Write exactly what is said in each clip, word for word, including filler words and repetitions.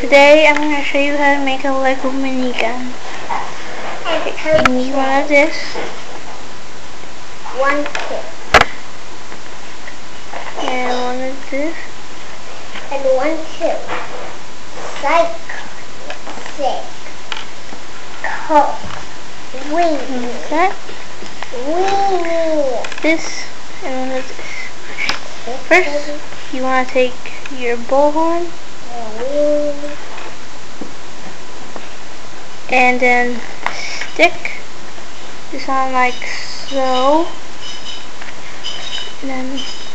Today I'm going to show you how to make a Lego minigun. You need one of this. One tip. And one of this. And one tip. Psych. Sick. Coke. Weenie. Okay. Weenie. This and one of this. First, you want to take your bullhorn. And then stick this on like so. And then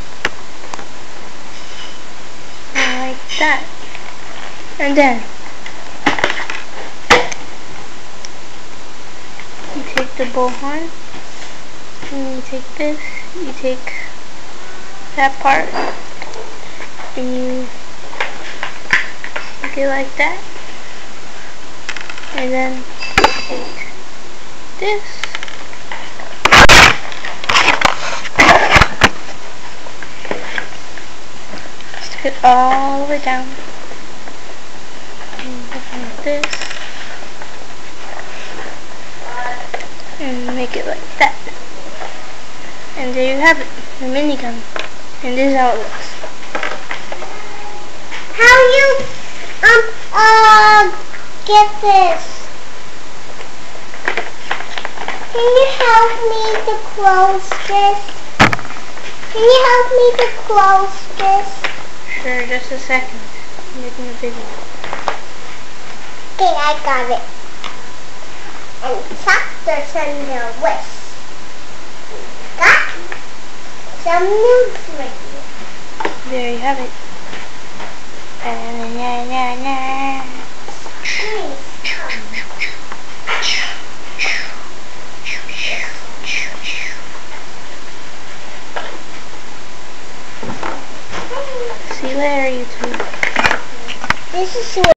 like that. And then you take the bullhorn and you take this, you take that part and you make it like that. And then take this. Stick it all the way down. And like this. And make it like that. And there you have it, the minigun. And this is how it looks. How you um uh get this? Can you help me to close this? Can you help me to close this? Sure, just a second. I'm making a video. Okay, I got it. And tractors and the whisk. Got some news for you. There you have it. Na, na, na, na. See you later, YouTube. This is